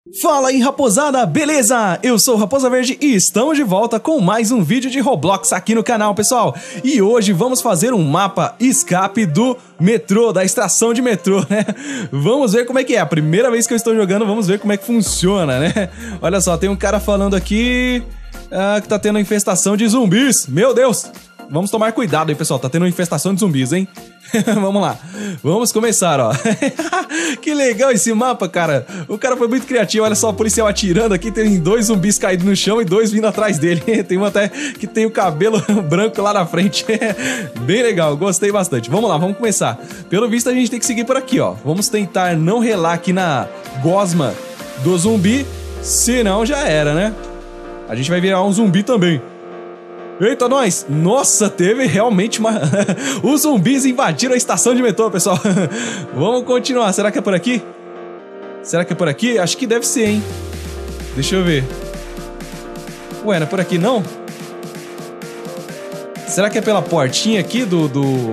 Fala aí, raposada, beleza? Eu sou o Raposa Verde e estamos de volta com mais um vídeo de Roblox aqui no canal, pessoal. E hoje vamos fazer um mapa escape do metrô, da estação de metrô, né? Vamos ver como é que é, a primeira vez que eu estou jogando, vamos ver como é que funciona, né? Olha só, tem um cara falando aqui que tá tendo infestação de zumbis, meu Deus! Vamos tomar cuidado aí, pessoal, tá tendo infestação de zumbis, hein? Vamos lá, vamos começar, ó. Que legal esse mapa, cara. O cara foi muito criativo, olha só, o policial atirando aqui. Tem dois zumbis caídos no chão e dois vindo atrás dele. Tem um até que tem o cabelo branco lá na frente. Bem legal, gostei bastante. Vamos lá, vamos começar. Pelo visto a gente tem que seguir por aqui, ó. Vamos tentar não relar aqui na gosma do zumbi, senão já era, né? A gente vai virar um zumbi também. Eita, nós! Nossa, teve realmente uma... Os zumbis invadiram a estação de metrô, pessoal. Vamos continuar. Será que é por aqui? Será que é por aqui? Acho que deve ser, hein? Deixa eu ver. Ué, não é por aqui, não? Será que é pela portinha aqui do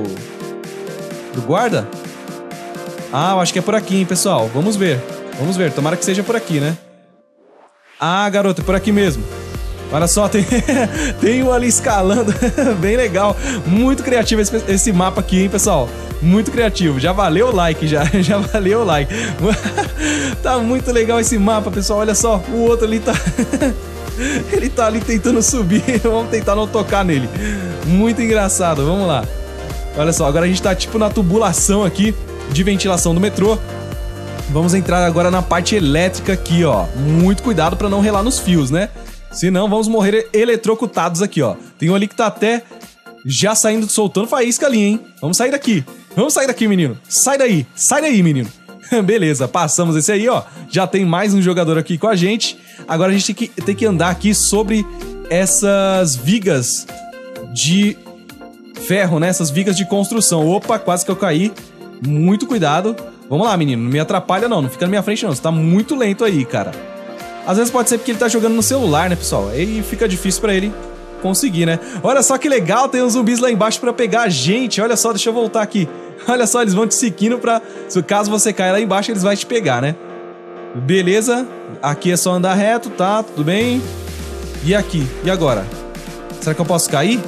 guarda? Ah, eu acho que é por aqui, hein, pessoal. Vamos ver. Vamos ver. Tomara que seja por aqui, né? Ah, garoto, é por aqui mesmo. Olha só, tem um ali escalando, bem legal, muito criativo esse mapa aqui, hein, pessoal, muito criativo, já valeu o like, já valeu o like, tá muito legal esse mapa, pessoal, olha só, o outro ali tá, ele tá ali tentando subir, vamos tentar não tocar nele, muito engraçado, vamos lá, olha só, agora a gente tá tipo na tubulação aqui de ventilação do metrô. Vamos entrar agora na parte elétrica aqui, ó, muito cuidado pra não relar nos fios, né? Senão vamos morrer eletrocutados aqui, ó. Tem um ali que tá até já saindo, soltando faísca ali, hein? Vamos sair daqui. Vamos sair daqui, menino. Sai daí, menino. Beleza, passamos esse aí, ó. Já tem mais um jogador aqui com a gente. Agora a gente tem que andar aqui sobre essas vigas de ferro, né? Essas vigas de construção. Opa, quase que eu caí. Muito cuidado. Vamos lá, menino. Não me atrapalha, não. Não fica na minha frente, não. Você tá muito lento aí, cara. Às vezes pode ser porque ele tá jogando no celular, né, pessoal? Aí fica difícil pra ele conseguir, né? Olha só que legal, tem uns zumbis lá embaixo pra pegar a gente. Olha só, deixa eu voltar aqui. Olha só, eles vão te seguindo pra... Caso você caia lá embaixo, eles vão te pegar, né? Beleza. Aqui é só andar reto, tá? Tudo bem. E aqui? E agora? Será que eu posso cair?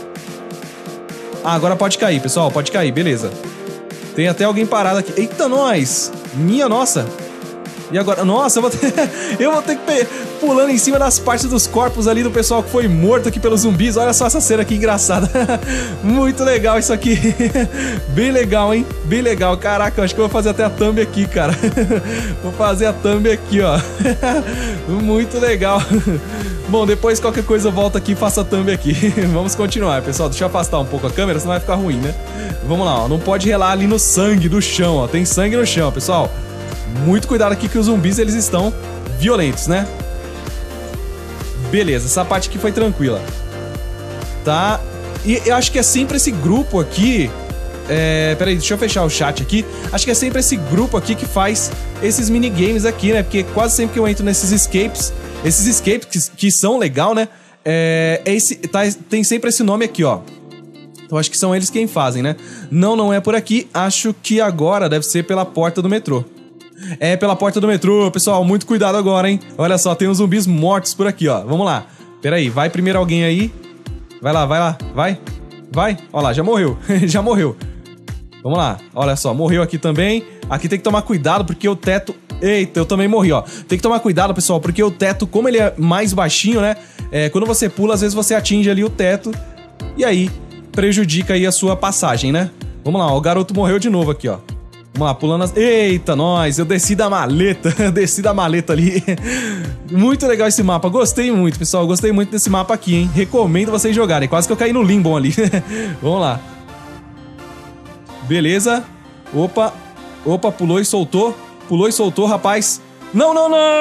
Ah, agora pode cair, pessoal. Pode cair, beleza. Tem até alguém parado aqui. Eita, nós! Minha nossa! E agora? Nossa, eu vou ter que pulando em cima das partes dos corpos ali do pessoal que foi morto aqui pelos zumbis. Olha só essa cena aqui engraçada. Muito legal isso aqui. Bem legal, hein? Bem legal. Caraca, eu acho que eu vou fazer até a thumb aqui, cara. Vou fazer a thumb aqui, ó. Muito legal. Bom, depois qualquer coisa eu volto aqui e faço a thumb aqui. Vamos continuar, pessoal. Deixa eu afastar um pouco a câmera, senão vai ficar ruim, né? Vamos lá, ó. Não pode relar ali no sangue do chão, ó. Tem sangue no chão, pessoal. Muito cuidado aqui que os zumbis, eles estão violentos, né? Beleza, essa parte aqui foi tranquila. Tá? E eu acho que é sempre esse grupo aqui... Peraí, deixa eu fechar o chat aqui. Acho que é sempre esse grupo aqui que faz esses minigames aqui, né? Porque quase sempre que eu entro nesses escapes... Esses escapes que são legal, né? Tem sempre esse nome aqui, ó. Então acho que são eles quem fazem, né? Não é por aqui. Acho que agora deve ser pela porta do metrô. É pela porta do metrô, pessoal, muito cuidado agora, hein? Olha só, tem uns zumbis mortos por aqui, ó. Vamos lá. Pera aí, vai primeiro alguém aí. Vai lá, vai. Olha lá, já morreu. Já morreu. Vamos lá, olha só, morreu aqui também. Aqui tem que tomar cuidado porque o teto... Eita, eu também morri, ó. Tem que tomar cuidado, pessoal, porque o teto, como ele é mais baixinho, né? Quando você pula, às vezes você atinge ali o teto. E aí, prejudica aí a sua passagem, né? Vamos lá, ó, o garoto morreu de novo aqui, ó. Vamos lá, pulando as... Eita, nós, eu desci da maleta. Desci da maleta ali. Muito legal esse mapa, gostei muito, pessoal. Gostei muito desse mapa aqui, hein. Recomendo vocês jogarem. Quase que eu caí no limbo ali. Vamos lá. Beleza. Opa, pulou e soltou. Pulou e soltou, rapaz. Não,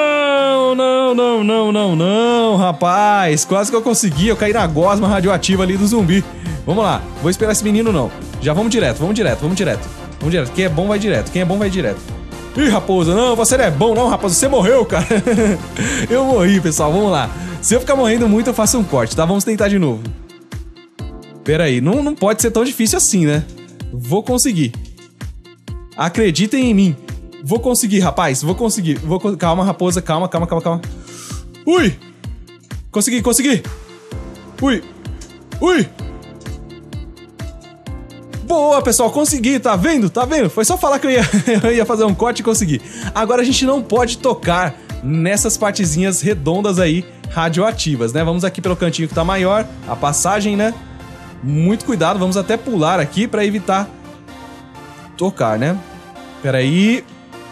rapaz. Quase que eu consegui, eu caí na gosma radioativa ali do zumbi. Vamos lá, vou esperar esse menino não. Já vamos direto. Quem é bom vai direto, Ih, raposa, não, você não é bom não, raposa, você morreu, cara. Eu morri, pessoal, vamos lá. Se eu ficar morrendo muito, eu faço um corte, tá? Vamos tentar de novo. Pera aí, não pode ser tão difícil assim, né? Vou conseguir. Acreditem em mim. Vou conseguir, rapaz. Vou conseguir. Calma, raposa. Calma. Ui! Consegui. Ui! Boa, pessoal, consegui, tá vendo? Foi só falar que eu ia fazer um corte e consegui. Agora a gente não pode tocar nessas partezinhas redondas aí, radioativas, né? Vamos aqui pelo cantinho que tá maior, a passagem, né? Muito cuidado, vamos até pular aqui pra evitar tocar, né? Pera aí.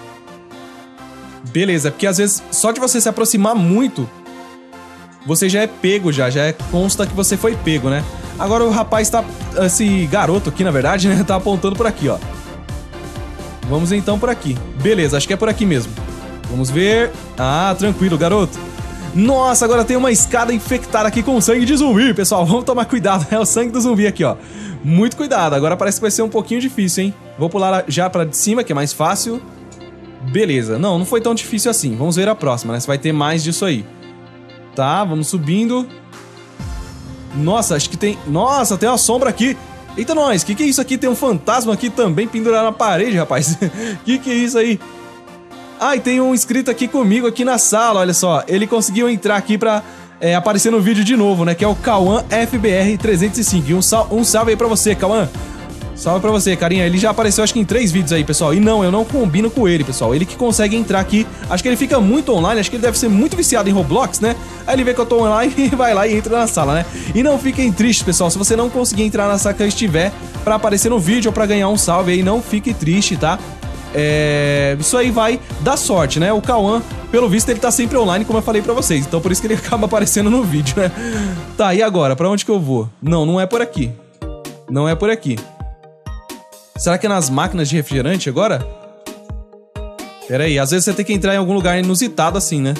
Beleza, porque às vezes só de você se aproximar muito, você já é pego, já consta que você foi pego, né? Agora o rapaz tá... Esse garoto aqui, na verdade, né? Tá apontando por aqui, ó. Vamos então por aqui. Beleza, acho que é por aqui mesmo. Vamos ver... Ah, tranquilo, garoto. Nossa, agora tem uma escada infectada aqui com sangue de zumbi, pessoal. Vamos tomar cuidado, é o sangue do zumbi aqui, ó. Muito cuidado, agora parece que vai ser um pouquinho difícil, hein? Vou pular já pra de cima, que é mais fácil. Beleza, não foi tão difícil assim. Vamos ver a próxima, né? Se vai ter mais disso aí. Tá, vamos subindo. Nossa, acho que tem... Nossa, tem uma sombra aqui. Eita, nós, que é isso aqui? Tem um fantasma aqui também pendurado na parede, rapaz. Que é isso aí? Ah, e tem um inscrito aqui comigo, aqui na sala, olha só. Ele conseguiu entrar aqui pra aparecer no vídeo de novo, né? Que é o Cauã FBR305. Um salve aí pra você, Cauã. Salve pra você, carinha. Ele já apareceu, acho que em 3 vídeos aí, pessoal. E não, eu não combino com ele, pessoal. Ele que consegue entrar aqui. Acho que ele fica muito online. Acho que ele deve ser muito viciado em Roblox, né? Aí ele vê que eu tô online e vai lá e entra na sala, né? E não fiquem tristes, pessoal. Se você não conseguir entrar na sala que eu estiver pra aparecer no vídeo ou pra ganhar um salve aí, não fique triste, tá? Isso aí vai dar sorte, né? O Cauã, pelo visto, ele tá sempre online, como eu falei pra vocês. Então por isso que ele acaba aparecendo no vídeo, né? Tá, e agora? Pra onde que eu vou? Não é por aqui. Não é por aqui. Será que é nas máquinas de refrigerante agora? Pera aí, às vezes você tem que entrar em algum lugar inusitado assim, né?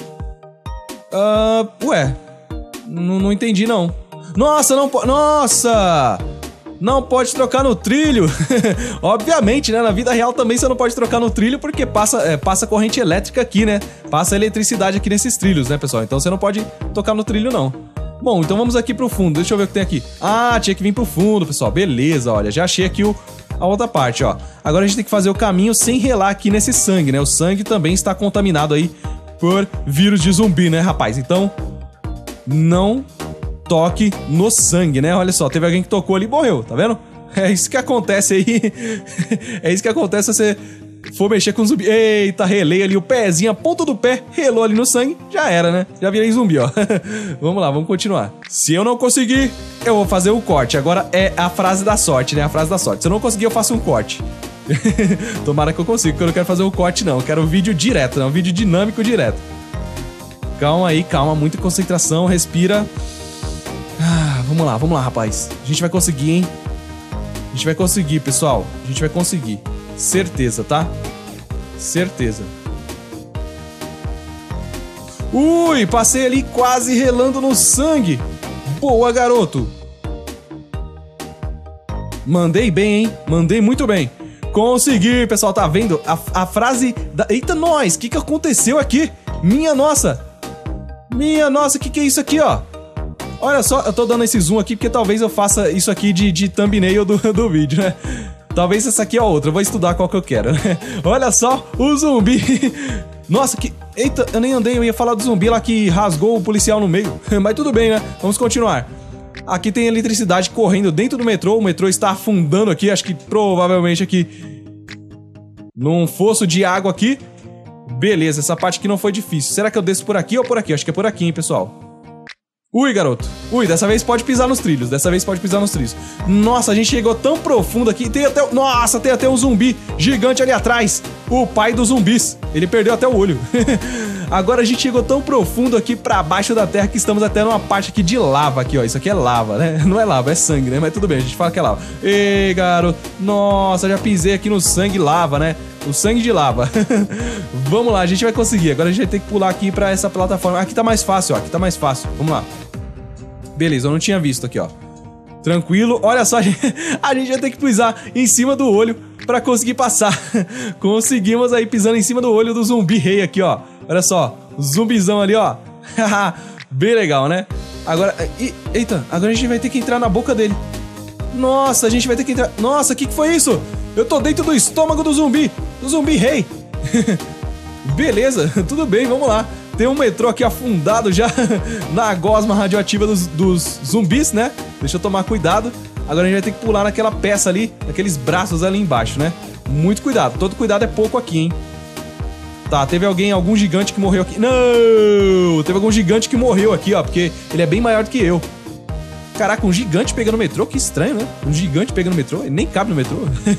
Ué. Não entendi, não. Nossa, não pode... Nossa! Não pode trocar no trilho. Obviamente, né? Na vida real também você não pode trocar no trilho porque passa corrente elétrica aqui, né? Passa eletricidade aqui nesses trilhos, né, pessoal? Então você não pode tocar no trilho, não. Bom, então vamos aqui pro fundo. Deixa eu ver o que tem aqui. Ah, tinha que vir pro fundo, pessoal. Beleza, olha. Já achei aqui a outra parte, ó. Agora a gente tem que fazer o caminho sem relar aqui nesse sangue, né? O sangue também está contaminado aí por vírus de zumbi, né, rapaz? Então, não toque no sangue, né? Olha só, teve alguém que tocou ali e morreu, tá vendo? É isso que acontece aí. É isso que acontece se você for mexer com zumbi. Eita, relei ali o pezinho, a ponta do pé, relou ali no sangue, já era, né? Já virei zumbi, ó. Vamos lá, vamos continuar. Se eu não conseguir, eu vou fazer o corte. Agora é a frase da sorte, né? A frase da sorte. Se eu não conseguir, eu faço um corte. Tomara que eu consiga, porque eu não quero fazer o corte, não. Eu quero um vídeo direto, né? Um vídeo dinâmico direto. Calma aí, calma. Muita concentração, respira. Vamos lá, rapaz. A gente vai conseguir, hein? A gente vai conseguir, pessoal. A gente vai conseguir. Certeza, tá? Certeza. Ui, passei ali quase relando no sangue. Boa, garoto. Mandei bem, hein? Mandei muito bem. Consegui, pessoal, tá vendo? A frase da... Eita, nós! O que aconteceu aqui? Minha nossa! Minha nossa, o que é isso aqui, ó? Olha só, eu tô dando esse zoom aqui porque talvez eu faça isso aqui de thumbnail do vídeo, né? Talvez essa aqui é outra, eu vou estudar qual que eu quero, né? Olha só, o zumbi. Nossa, que... Eita, eu nem andei, eu ia falar do zumbi lá que rasgou o policial no meio. Mas tudo bem, né? Vamos continuar. Aqui tem eletricidade correndo dentro do metrô. O metrô está afundando aqui, acho que provavelmente aqui num fosso de água aqui. Beleza, essa parte aqui não foi difícil. Será que eu desço por aqui ou por aqui? Acho que é por aqui, hein, pessoal. Ui, garoto. Ui, dessa vez pode pisar nos trilhos. Dessa vez pode pisar nos trilhos. Nossa, a gente chegou tão profundo aqui. Tem até... Nossa, tem até um zumbi gigante ali atrás. O pai dos zumbis. Ele perdeu até o olho. Agora a gente chegou tão profundo aqui pra baixo da terra que estamos até numa parte aqui de lava aqui, ó. Isso aqui é lava, né? Não é lava, é sangue, né? Mas tudo bem, a gente fala que é lava. Ei, garoto. Nossa, já pisei aqui no sangue lava, né? O sangue de lava. Vamos lá, a gente vai conseguir. Agora a gente vai ter que pular aqui pra essa plataforma. Aqui tá mais fácil, ó. Aqui tá mais fácil. Vamos lá. Beleza, eu não tinha visto aqui, ó. Tranquilo. Olha só, a gente vai ter que pisar em cima do olho pra conseguir passar. Conseguimos aí pisando em cima do olho do zumbi rei aqui, ó. Olha só, zumbizão ali, ó. Bem legal, né? Agora... Eita, agora a gente vai ter que entrar na boca dele. Nossa, a gente vai ter que entrar... Nossa, o que foi isso? Eu tô dentro do estômago do zumbi rei. Beleza, tudo bem, vamos lá. Tem um metrô aqui afundado já na gosma radioativa dos zumbis, né? Deixa eu tomar cuidado. Agora a gente vai ter que pular naquela peça ali, naqueles braços ali embaixo, né? Muito cuidado, todo cuidado é pouco aqui, hein? Tá, teve algum gigante que morreu aqui. Não! Teve algum gigante que morreu aqui, ó, porque ele é bem maior do que eu. Caraca, um gigante pegando o metrô? Que estranho, né? Um gigante pegando o metrô? Ele nem cabe no metrô.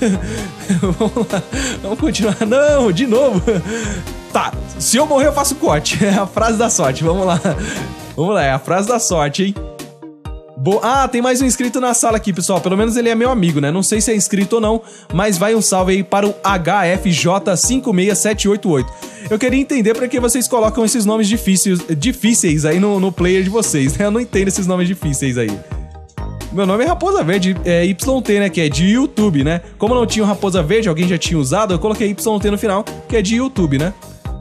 Vamos lá, vamos continuar. Não, de novo. Tá, se eu morrer eu faço corte. É a frase da sorte, vamos lá. Vamos lá, é a frase da sorte, hein? Ah, tem mais um inscrito na sala aqui, pessoal. Pelo menos ele é meu amigo, né? Não sei se é inscrito ou não, mas vai um salve aí para o HFJ56788. Eu queria entender pra que vocês colocam esses nomes difíceis aí no player de vocês, né? Eu não entendo esses nomes difíceis aí. Meu nome é Raposa Verde, é YT, né? Que é de YouTube, né? Como não tinha o Raposa Verde, alguém já tinha usado, eu coloquei YT no final, que é de YouTube, né?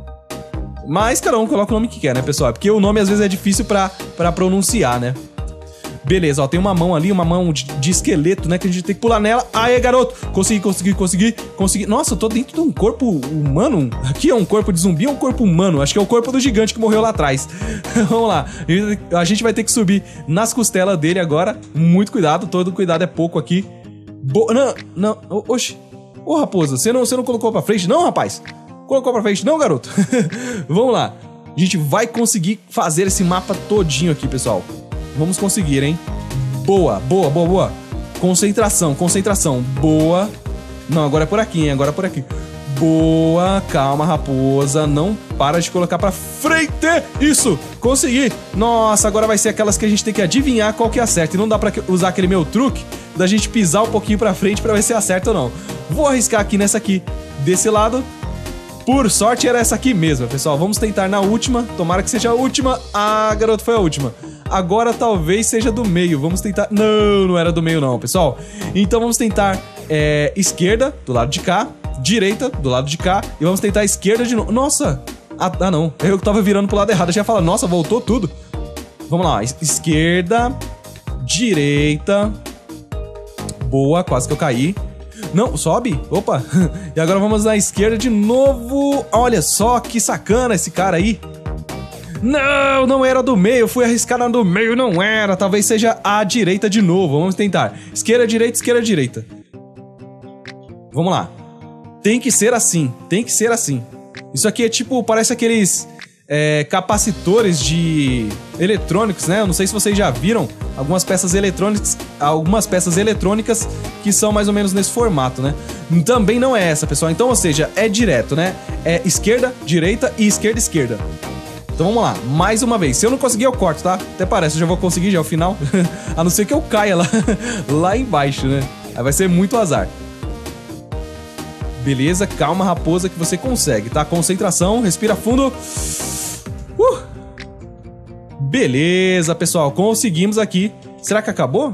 Mas cada um coloca o nome que quer, né, pessoal? Porque o nome às vezes é difícil pra pronunciar, né? Beleza, ó, tem uma mão ali, uma mão de esqueleto, né, que a gente tem que pular nela. Aê, garoto! Consegui. Nossa, eu tô dentro de um corpo humano? Aqui é um corpo de zumbi ou um corpo humano? Acho que é o corpo do gigante que morreu lá atrás. Vamos lá. A gente vai ter que subir nas costelas dele agora. Muito cuidado, todo cuidado é pouco aqui. Não. Oxi. Ô, raposa, você não colocou pra frente? Não, rapaz. Colocou pra frente? Não, garoto. Vamos lá. A gente vai conseguir fazer esse mapa todinho aqui, pessoal. Vamos conseguir, hein? Boa. Concentração. Boa. Não, agora é por aqui, hein? Agora é por aqui. Boa. Calma, raposa. Não para de colocar pra frente. Isso. Consegui. Nossa, agora vai ser aquelas que a gente tem que adivinhar qual que é a certa. E não dá pra usar aquele meu truque da gente pisar um pouquinho pra frente pra ver se acerta ou não. Vou arriscar aqui nessa aqui. Desse lado. Por sorte era essa aqui mesmo, pessoal. Vamos tentar na última. Tomara que seja a última. Ah, garoto, foi a última. Agora talvez seja do meio. Vamos tentar... Não era do meio não, pessoal. Então vamos tentar esquerda, do lado de cá. Direita, do lado de cá. E vamos tentar esquerda de novo. Nossa! Ah, não. Eu tava virando pro lado errado. Eu já ia falar, nossa, voltou tudo. Vamos lá. Esquerda. Direita. Boa, quase que eu caí. Não, sobe. Opa. E agora vamos na esquerda de novo. Olha só que sacana esse cara aí. Não era do meio. Eu fui arriscar na do meio, não era. Talvez seja a direita de novo. Vamos tentar. Esquerda, direita. Vamos lá. Tem que ser assim. Isso aqui é tipo, parece aqueles capacitores de eletrônicos, né? Eu não sei se vocês já viram algumas peças eletrônicas que são mais ou menos nesse formato, né? Também não é essa, pessoal. Então, ou seja, é direto, né? É esquerda, direita e esquerda. Então vamos lá, mais uma vez. Se eu não conseguir, eu corto, tá? Até parece, eu já vou conseguir, já é o final. A não ser que eu caia lá embaixo, né? Aí vai ser muito azar. Beleza, calma, raposa, que você consegue, tá? Concentração, respira fundo. Beleza, pessoal, conseguimos aqui. Será que acabou?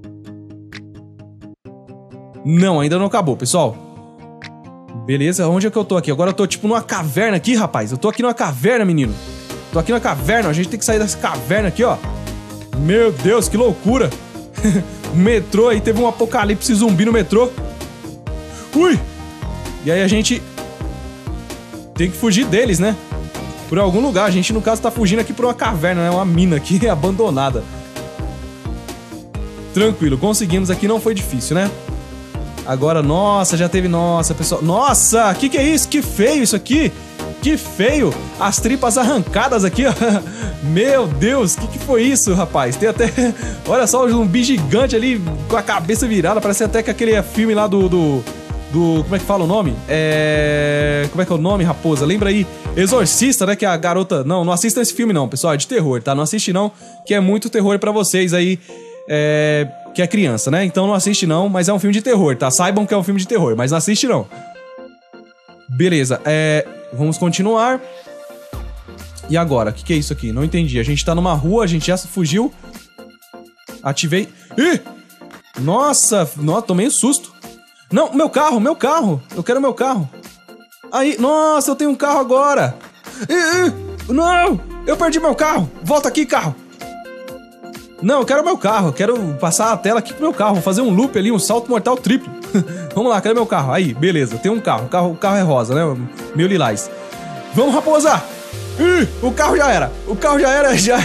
Não, ainda não acabou, pessoal. Beleza, onde é que eu tô aqui? Agora eu tô tipo numa caverna aqui, rapaz. Eu tô aqui numa caverna, menino. Tô aqui na caverna, a gente tem que sair dessa caverna aqui, ó. Meu Deus, que loucura. O metrô aí, teve um apocalipse zumbi no metrô. Ui! E aí a gente tem que fugir deles, né? Por algum lugar, a gente no caso tá fugindo aqui por uma caverna, né? Uma mina aqui abandonada. Tranquilo, conseguimos aqui, não foi difícil, né? Agora, nossa, já teve... Nossa, pessoal... Nossa, que é isso? Que feio isso aqui! Que feio! As tripas arrancadas aqui, ó. Meu Deus, que foi isso, rapaz? Tem até... Olha só, um zumbi gigante ali com a cabeça virada. Parece até que aquele filme lá do... Como é que fala o nome? Como é que é o nome, raposa? Lembra aí? Exorcista, né? Que a garota... Não assistam esse filme não, pessoal. É de terror, tá? Não assiste não, que é muito terror pra vocês aí. Que é criança, né? Então não assiste não, mas é um filme de terror, tá? Saibam que é um filme de terror, mas não assiste não. Beleza, vamos continuar. E agora? O que é isso aqui? Não entendi. A gente tá numa rua, a gente já fugiu. Ativei... Ih! Nossa, tomei um susto. Não, meu carro. Eu quero meu carro. Aí, nossa, eu tenho um carro agora. Não, eu perdi meu carro. Volta aqui, carro. Não, eu quero meu carro. Quero passar a tela aqui pro meu carro. Vou fazer um loop ali, um salto mortal triplo. Vamos lá, cadê meu carro? Aí, beleza. Tem um carro. O carro é rosa, né? Meio lilás. Vamos, raposa! Ih, o carro já era. O carro já era, já...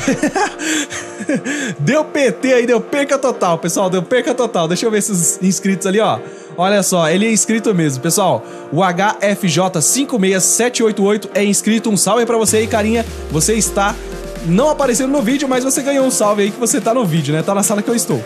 Deu PT aí, deu perca total, pessoal. Deu perca total. Deixa eu ver esses inscritos ali, ó. Olha só, ele é inscrito mesmo, pessoal. O HFJ56788 é inscrito. Um salve pra você aí, carinha. Você está não aparecendo no vídeo, mas você ganhou um salve aí que você tá no vídeo, né? Tá na sala que eu estou.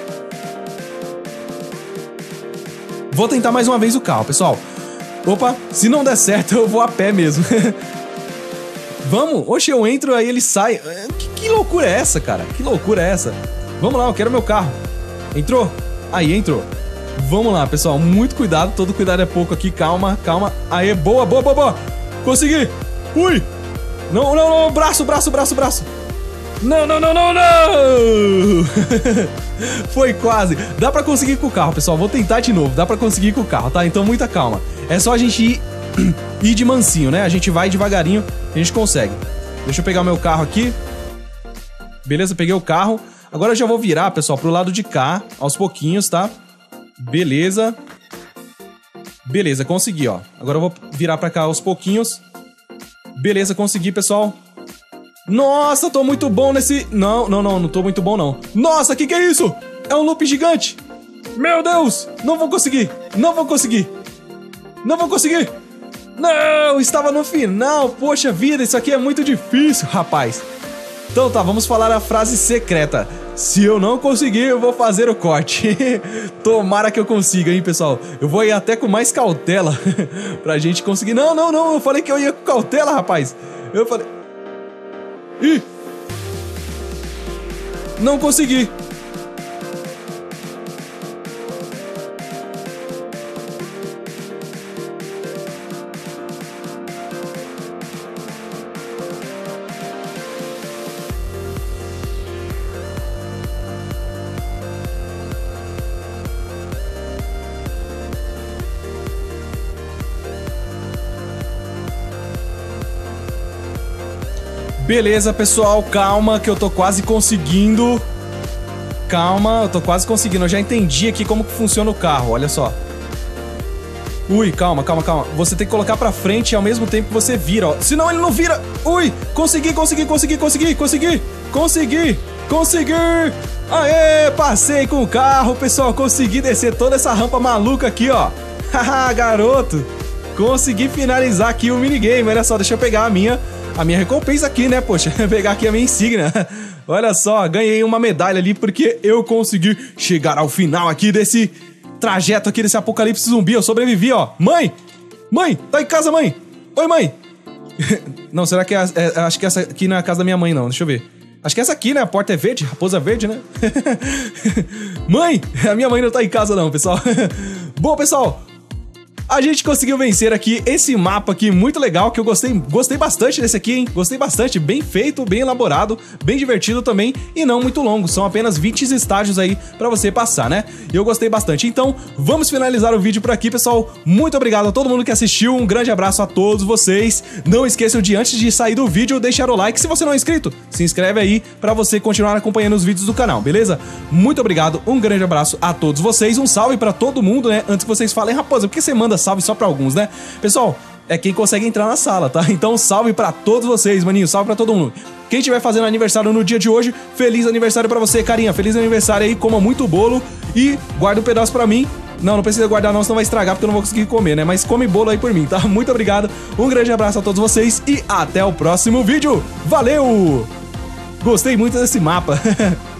Vou tentar mais uma vez o carro, pessoal. Opa, se não der certo, eu vou a pé mesmo. Vamos? Oxe, eu entro, aí ele sai. Que loucura é essa, cara? Que loucura é essa? Vamos lá, eu quero meu carro. Entrou? Aí, entrou. Vamos lá, pessoal. Muito cuidado, todo cuidado é pouco aqui. Calma, calma. Aê, boa, boa, boa, boa. Consegui. Ui. Não, não, não. Braço, braço, braço, braço. Não, não, não, não, não. Foi quase. Dá pra conseguir com o carro, pessoal. Vou tentar de novo. Dá pra conseguir com o carro, tá? Então, muita calma. É só a gente ir de mansinho, né? A gente vai devagarinho e a gente consegue. Deixa eu pegar o meu carro aqui. Beleza, peguei o carro. Agora eu já vou virar, pessoal, pro lado de cá, aos pouquinhos, tá? Beleza. Beleza, consegui, ó. Agora eu vou virar pra cá aos pouquinhos. Beleza, consegui, pessoal. Nossa, tô muito bom nesse... Não, não, não, não tô muito bom, não. Nossa, que é isso? É um loop gigante. Meu Deus, não vou conseguir. Não vou conseguir. Não vou conseguir. Não, estava no final. Poxa vida, isso aqui é muito difícil, rapaz. Então tá, vamos falar a frase secreta. Se eu não conseguir, eu vou fazer o corte. Tomara que eu consiga, hein, pessoal. Eu vou ir até com mais cautela pra gente conseguir. Não, não, não, eu falei que eu ia com cautela, rapaz. Eu falei... Ih! Não consegui. Beleza, pessoal, calma que eu tô quase conseguindo. Calma, eu tô quase conseguindo. Eu já entendi aqui como que funciona o carro, olha só. Ui, calma, calma, calma. Você tem que colocar pra frente ao mesmo tempo que você vira, ó. Senão ele não vira. Ui, consegui, consegui, consegui, consegui, consegui. Consegui, consegui. Aê, passei com o carro, pessoal. Consegui descer toda essa rampa maluca aqui, ó. Haha, garoto. Consegui finalizar aqui o minigame. Olha só, deixa eu pegar a minha recompensa aqui, né, poxa, pegar aqui a minha insígnia. Olha só, ganhei uma medalha ali porque eu consegui chegar ao final aqui desse trajeto aqui, desse apocalipse zumbi. Eu sobrevivi, ó. Mãe! Mãe! Tá em casa, mãe! Oi, mãe! Não, será que acho que essa aqui não é a casa da minha mãe, não. Deixa eu ver. Acho que essa aqui, né? A porta é verde, raposa verde, né? Mãe! A minha mãe não tá em casa, não, pessoal. Bom, pessoal... A gente conseguiu vencer aqui esse mapa aqui muito legal, que eu gostei bastante desse aqui, hein? Gostei bastante, bem feito, bem elaborado, bem divertido também e não muito longo, são apenas 20 estágios aí pra você passar, né? E eu gostei bastante. Então, vamos finalizar o vídeo por aqui, pessoal. Muito obrigado a todo mundo que assistiu, um grande abraço a todos vocês. Não esqueçam de, antes de sair do vídeo, deixar o like. Se você não é inscrito, se inscreve aí pra você continuar acompanhando os vídeos do canal, beleza? Muito obrigado, um grande abraço a todos vocês, um salve pra todo mundo, né? Antes que vocês falem, raposa, por que você manda salve só pra alguns, né? Pessoal, é quem consegue entrar na sala, tá? Então salve pra todos vocês, maninho, salve pra todo mundo. Quem estiver fazendo aniversário no dia de hoje, feliz aniversário pra você, carinha. Feliz aniversário aí, coma muito bolo e guarda um pedaço pra mim. Não, não precisa guardar não, senão vai estragar porque eu não vou conseguir comer, né? Mas come bolo aí por mim, tá? Muito obrigado, um grande abraço a todos vocês e até o próximo vídeo. Valeu! Gostei muito desse mapa.